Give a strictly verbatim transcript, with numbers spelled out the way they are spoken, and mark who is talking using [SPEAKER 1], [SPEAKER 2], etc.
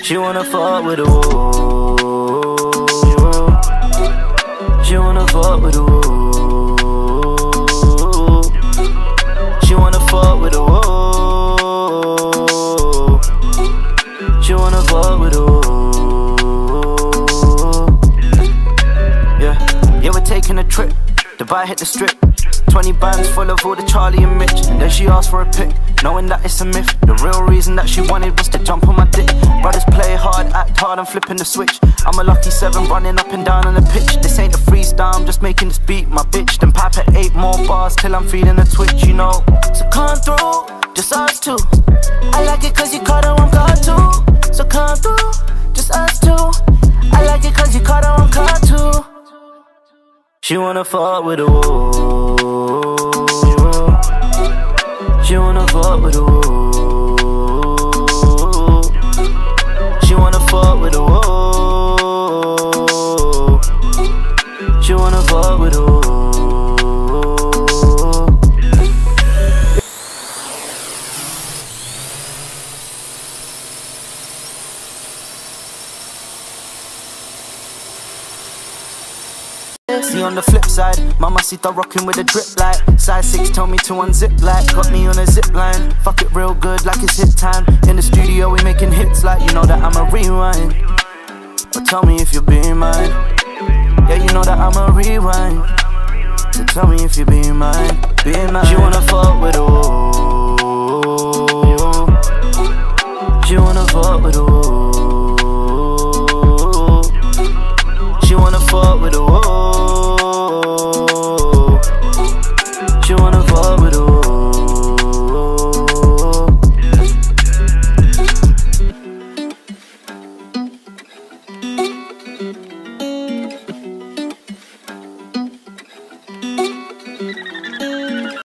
[SPEAKER 1] She wanna fuck with the woo. She wanna fuck with the woo. She wanna fuck with the woo. She wanna fuck with the woo. Yeah, yeah, we're taking a trip. Dubai hit the strip. Twenty bands full of all the Charlie and Mitch. And then she asked for a pic, knowing that it's a myth. The real reason that she wanted was to jump on my dick. Brothers play hard, act hard, I'm flipping the switch. I'm a lucky seven running up and down on the pitch. This ain't a freestyle, I'm just making this beat my bitch. Then pipe at eight more bars till I'm feeling the twitch, you know. So come through, just us two. I like it cause you caught her on card two. So come through, just us two. I like it cause you caught her on card two. She wanna fuck with the woo. She wanna fuck with the woo. She wanna fuck with the woo. She wanna fuck with the woo. See on the flip side, Mamacita rocking with a drip light. Size six told me to unzip like, got me on a zip line. Fuck it real good like it's hit time. In the studio we making hits like, you know that I'm a rewind. But tell me if you're being mine. Yeah, you know that I'm a rewind. So tell me if you're being mine, being mine. She wanna fuck with the woo. She wanna fuck with the woo.